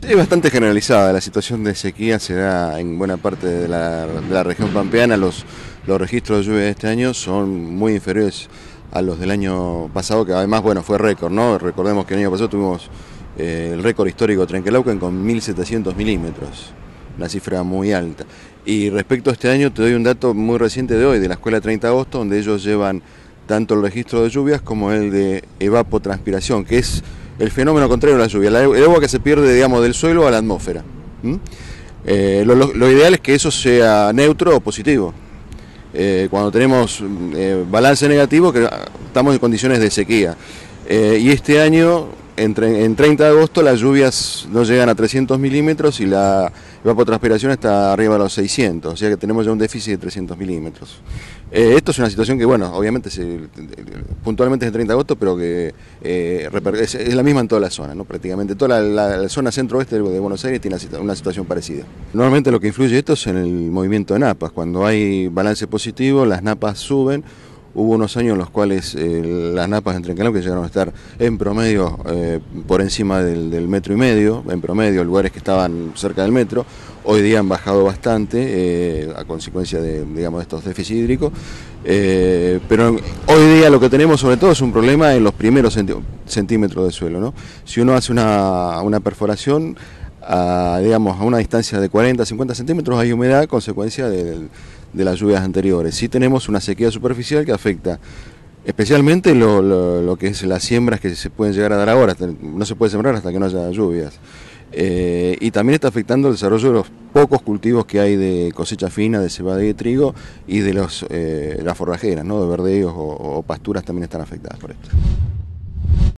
Es bastante generalizada, la situación de sequía se da en buena parte de la región pampeana. Los registros de lluvia de este año son muy inferiores a los del año pasado, que además, bueno, fue récord, ¿no? Recordemos que el año pasado tuvimos el récord histórico de Trenquelauquen con 1.700 milímetros, una cifra muy alta. Y respecto a este año, te doy un dato muy reciente de hoy, de la Escuela 30 de Agosto, donde ellos llevan tanto el registro de lluvias como el de evapotranspiración, que es el fenómeno contrario a la lluvia, el agua que se pierde, digamos, del suelo a la atmósfera. Lo ideal es que eso sea neutro o positivo. Cuando tenemos balance negativo, que estamos en condiciones de sequía. Y este año, en 30 de agosto, las lluvias no llegan a 300 milímetros y la evapotranspiración está arriba de los 600, o sea que tenemos ya un déficit de 300 milímetros. Esto es una situación que, bueno, obviamente puntualmente es el 30 de agosto, pero que es la misma en toda la zona, ¿no? Prácticamente toda la zona centro-oeste de Buenos Aires tiene una situación parecida. Normalmente lo que influye esto es en el movimiento de napas. Cuando hay balance positivo, las napas suben. Hubo unos años en los cuales las napas en Trenquelauquen llegaron a estar en promedio por encima del metro y medio, en promedio, lugares que estaban cerca del metro. Hoy día han bajado bastante a consecuencia de, digamos, estos déficits hídricos. Pero hoy día lo que tenemos sobre todo es un problema en los primeros centímetros de suelo, ¿no? Si uno hace una perforación, digamos, a una distancia de 40, 50 centímetros hay humedad a consecuencia de las lluvias anteriores. Sí tenemos una sequía superficial que afecta especialmente lo que es las siembras que se pueden llegar a dar ahora. No se puede sembrar hasta que no haya lluvias. Y también está afectando el desarrollo de los pocos cultivos que hay de cosecha fina, de cebada y de trigo, y de las forrajeras, ¿no? De verdeos o pasturas también están afectadas por esto.